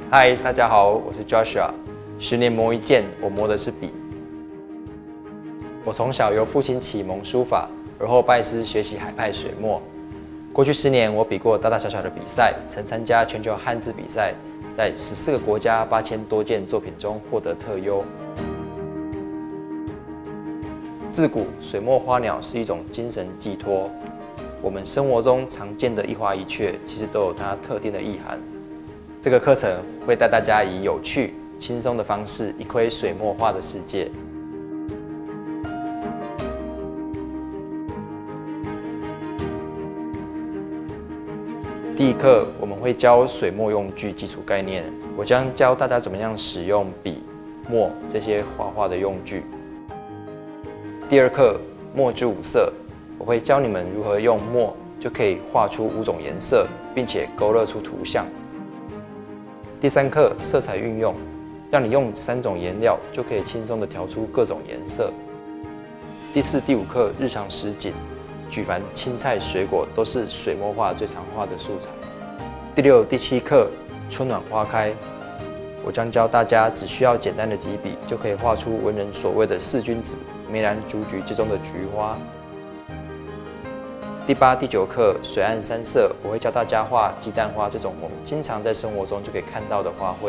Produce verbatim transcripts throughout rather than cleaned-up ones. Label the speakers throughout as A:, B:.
A: 嗨，大家好，我是 Joshua。十年磨一剑，我磨的是笔。我从小由父亲启蒙书法，而后拜师学习海派水墨。过去十年，我比过大大小小的比赛，曾参加全球汉字比赛，在十四个国家八千多件作品中获得特优。自古水墨花鸟是一种精神寄托，我们生活中常见的一花一雀，其实都有它特定的意涵。这个课程会带大家以有趣、轻松的方式，一窥水墨画的世界。第一课我们会教水墨用具基础概念，我将教大家怎么样使用笔、墨这些画画的用具。第二课墨之五色，我会教你们如何用墨就可以画出五种颜色，并且勾勒出图像。第三课色彩运用，让你用三种颜料就可以轻松地调出各种颜色。第四、第五课日常实景，举凡青菜、水果都是水墨画最常画的素材。第六、第七课春暖花开，我将教大家只需要简单的几笔就可以画出文人所谓的四君子、梅兰竹菊之中的菊花。第八、第九课水岸山色，我会教大家画鸡蛋花这种我们经常在生活中就可以看到的花卉。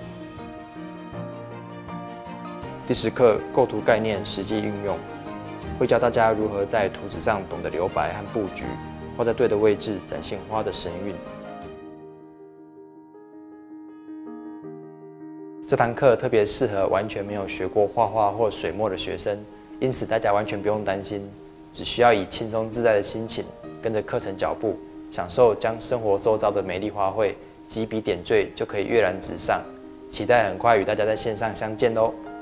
A: 第十课构图概念实际运用，会教大家如何在图纸上懂得留白和布局，画在对的位置，展现花的神韵。这堂课特别适合完全没有学过画画或水墨的学生，因此大家完全不用担心，只需要以轻松自在的心情，跟着课程脚步，享受将生活周遭的美丽花卉几笔点缀就可以跃然纸上。期待很快与大家在线上相见哦！